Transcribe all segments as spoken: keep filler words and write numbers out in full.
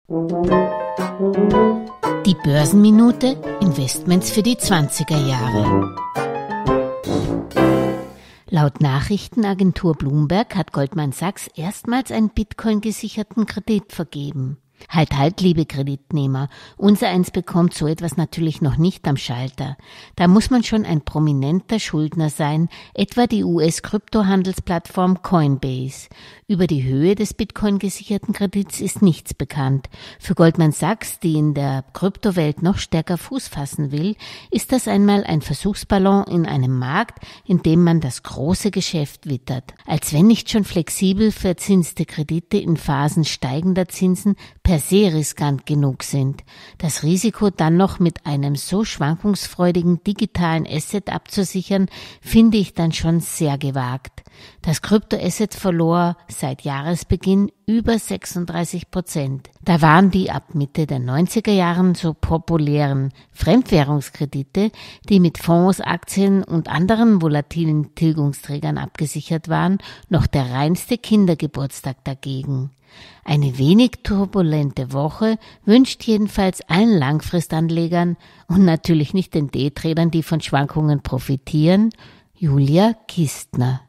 Die Börsenminute, Investments für die zwanziger Jahre. Laut Nachrichtenagentur Bloomberg hat Goldman Sachs erstmals einen Bitcoin-gesicherten Kredit vergeben. Halt, halt, liebe Kreditnehmer, unsereins bekommt so etwas natürlich noch nicht am Schalter. Da muss man schon ein prominenter Schuldner sein, etwa die U S-Kryptohandelsplattform Coinbase. Über die Höhe des Bitcoin-gesicherten Kredits ist nichts bekannt. Für Goldman Sachs, die in der Kryptowelt noch stärker Fuß fassen will, ist das einmal ein Versuchsballon in einem Markt, in dem man das große Geschäft wittert. Als wenn nicht schon flexibel verzinste Kredite in Phasen steigender Zinsen per se riskant genug sind. Das Risiko dann noch mit einem so schwankungsfreudigen digitalen Asset abzusichern, finde ich dann schon sehr gewagt. Das Kryptoasset verlor seit Jahresbeginn über sechsunddreißig Prozent. Da waren die ab Mitte der neunziger Jahren so populären Fremdwährungskredite, die mit Fonds, Aktien und anderen volatilen Tilgungsträgern abgesichert waren, noch der reinste Kindergeburtstag dagegen. Eine wenig turbulente Woche wünscht jedenfalls allen Langfristanlegern und natürlich nicht den Daytradern, die von Schwankungen profitieren, Julia Kistner.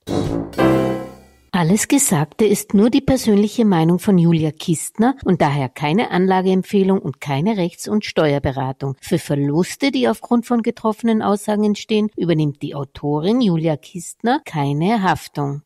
Alles Gesagte ist nur die persönliche Meinung von Julia Kistner und daher keine Anlageempfehlung und keine Rechts- und Steuerberatung. Für Verluste, die aufgrund von getroffenen Aussagen entstehen, übernimmt die Autorin Julia Kistner keine Haftung.